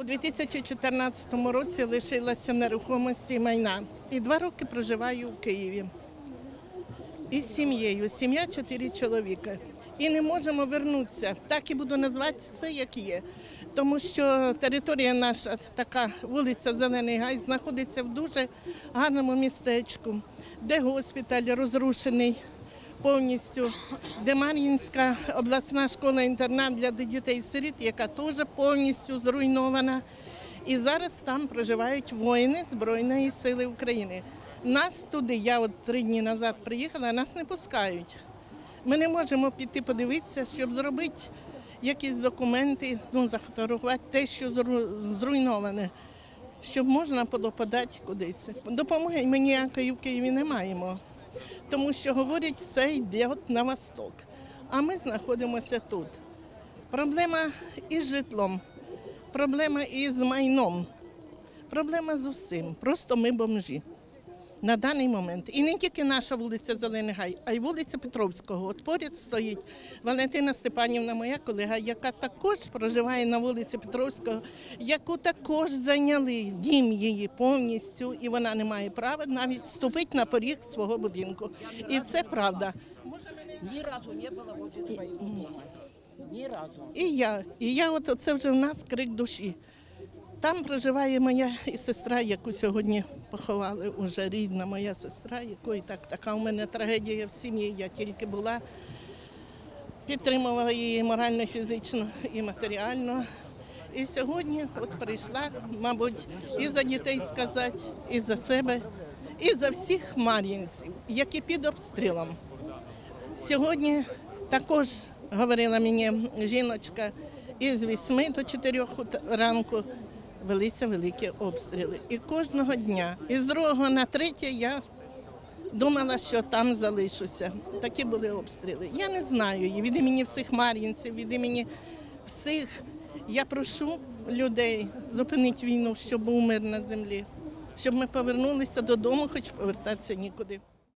2014 році лишилася нерухомості і майна. І 2 роки проживаю в Києві. Із сім'єю. Сім'я 4 чоловіка. І не можемо вернутися. Так і буду називати все, як є. Тому що територія наша, така вулиця Зелений Гай, знаходиться в дуже гарному містечку, де госпіталь розрушений повністю, де Мар'їнська обласна школа-інтернат для дітей-сиріт, яка теж повністю зруйнована. І зараз там проживають воїни Збройної сили України. Нас туди, я от 3 дні назад приїхала, нас не пускають. Ми не можемо піти подивитися, щоб зробити якісь документи, зафотографувати те, що зруйноване, щоб можна було подати кудись. Допомоги ми ніякої в Києві не маємо, тому що, говорять, все йде на восток, а ми знаходимося тут. Проблема із житлом, проблема із майном, проблема з усім. Просто ми бомжі на даний момент. І не тільки наша вулиця Зелений Гай, а й вулиця Петровського. От поряд стоїть Валентина Степанівна, моя колега, яка також проживає на вулиці Петровського, яку також зайняли дім її повністю, і вона не має права навіть вступити на поріг свого будинку. І це правда. Ні разу не було возле своєї дома. Ні разу. І я от це вже в нас крик душі. Там проживає моя сестра, яку сьогодні поховали, уже рідна моя сестра, якої така у мене трагедія в сім'ї, я тільки була, підтримувала її морально, фізично і матеріально. І сьогодні от прийшла, мабуть, і за дітей сказати, і за себе, і за всіх мар'їнців, які під обстрілом. Сьогодні також говорила мені жіночка, із 8 до 4 ранку велися великі обстріли. І кожного дня, із 2 на 3 я думала, що там залишуся. Такі були обстріли. Я не знаю, від імені всіх мар'їнців, від імені всіх. Я прошу людей зупинити війну, щоб був мир на землі, щоб ми повернулися додому, хоч повертатися нікуди.